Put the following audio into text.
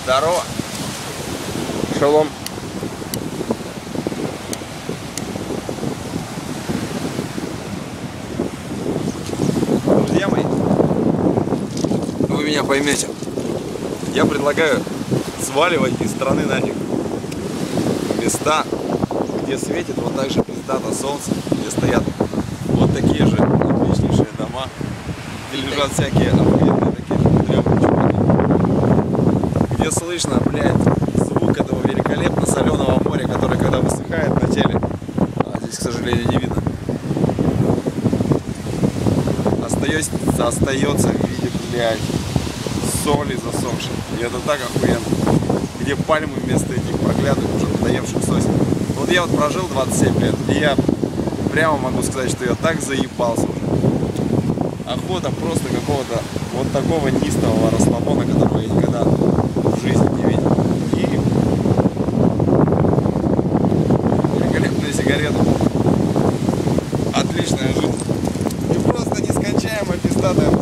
Здорово. Шалом. Друзья мои, вы меня поймете. Я предлагаю сваливать из страны нафиг. Места, где светит вот так же пиздато солнце, где стоят вот такие же отличнейшие дома, где лежат всякие охуенные такие тряпки, где слышно, блядь, звук этого великолепно соленого моря, которое когда высыхает на теле, а здесь, к сожалению, не видно, остается в виде, блядь, соли засохшей. И это так охуенно. Где пальмы вместо этих проклятых уже надоевших сосен. Вот я вот прожил 27 лет, и я прямо могу сказать, что я так заебался уже. Охота просто какого-то вот такого низкого расслабона, которого я никогда в жизни не видел. И великолепная сигарета. Отличная жизнь. И просто нескончаемая пиздатая